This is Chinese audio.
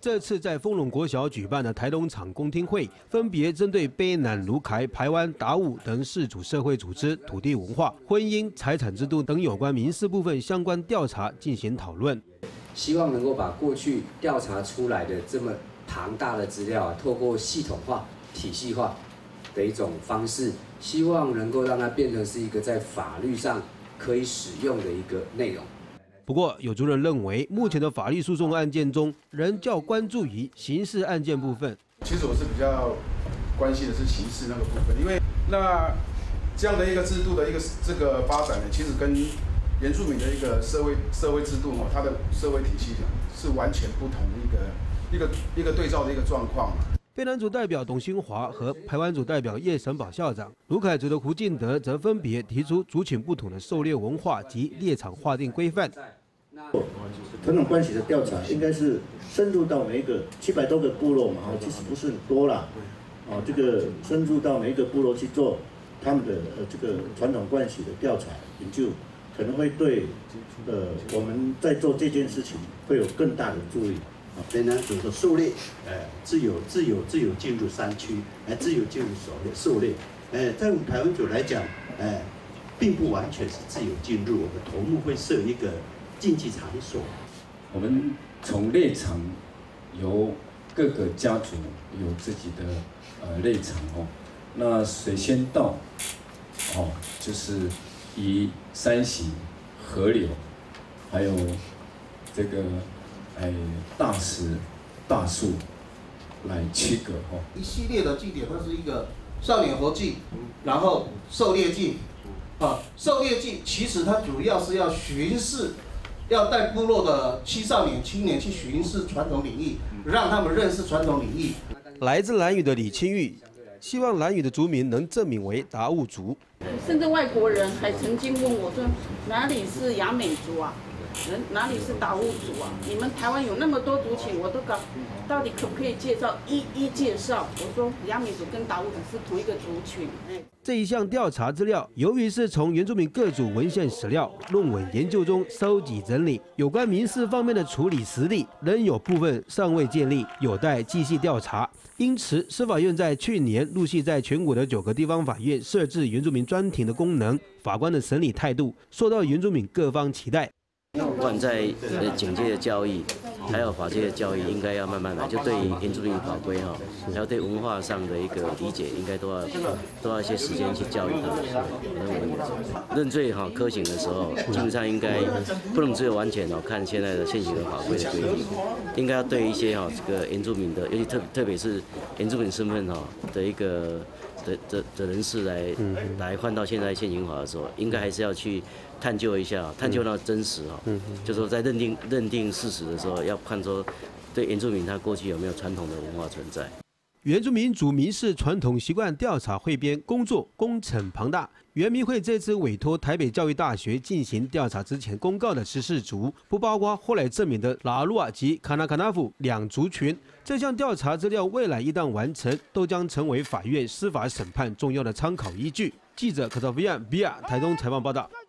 这次在丰隆国小举办的台东场公听会，分别针对卑南、卢凯、排湾、达悟等4组社会组织、土地文化、婚姻、财产制度等有关民事部分相关调查进行讨论。 希望能够把过去调查出来的这么庞大的资料透过系统化、体系化的一种方式，希望能够让它变成是一个在法律上可以使用的一个内容。 不过，有族人认为，目前的法律诉讼案件中，仍较关注于刑事案件部分。 其实我是比较关心的是刑事那个部分，因为那这样的一个制度的一个这个发展呢，其实跟原住民的一个社会制度它的社会体系是完全不同一个对照的一个状况。 卑南族代表董新华和排湾族代表叶神宝校长，卢凯族的胡进德则分别提出族群不同的狩猎文化及猎场划定规范。 传统关系的调查应该是深入到每一个700多个部落嘛，其实不是很多啦，这个深入到每一个部落去做他们的这个传统关系的调查研究，可能会对我们在做这件事情会有更大的助力。 卑南族的狩猎，自由进入山区，自由进入狩猎，在我们排湾族来讲，并不完全是自由进入，我们头目会设一个禁忌场所。 我们从猎场由各个家族有自己的猎场哦，那谁先到哦，就是以山形、河流，还有这个大石、大树来区隔哦。 一系列的祭典，它是一个少年活祭，然后狩猎祭。狩猎祭其实它主要是要巡视，要带部落的青年去巡视传统领域，让他们认识传统领域。 来自兰屿的李清玉希望兰屿的族民能证明为达悟族。 甚至外国人还曾经问我说，哪里是雅美族啊？哪里是达悟族啊？你们台湾有那么多族群，我都搞，到底可不可以介绍一介绍？我说雅美族跟达悟族是同一个族群。 这一项调查资料，由于是从原住民各族文献史料、论文研究中收集整理，有关民事方面的处理实例，仍有部分尚未建立，有待继续调查。因此，司法院在去年陆续在全国的9个地方法院设置原住民专庭的功能，法官的审理态度受到原住民各方期待。 不管在警界的教育，还有法界的教育，应该要慢慢来。就对原住民法规还有对文化上的一个理解，应该都要一些时间去教育他们。认罪科刑的时候，基本上应该不能只有完全看现在的现行的法规的规定，应该要对一些这个原住民的，尤其特别是原住民身份的一个的人士来换到现在现行法的时候，应该还是要去探究一下，探究到真实就是说在认定事实的时候，要看说对原住民他过去有没有传统的文化存在。 原住民族民事传统习惯调查汇编工作工程庞大，原民会这次委托台北教育大学进行调查之前公告的14族，不包括后来证明的拉鲁瓦及卡纳卡纳夫2族群。这项调查资料未来一旦完成，都将成为法院司法审判重要的参考依据。记者柯兆维亚台东采访报道。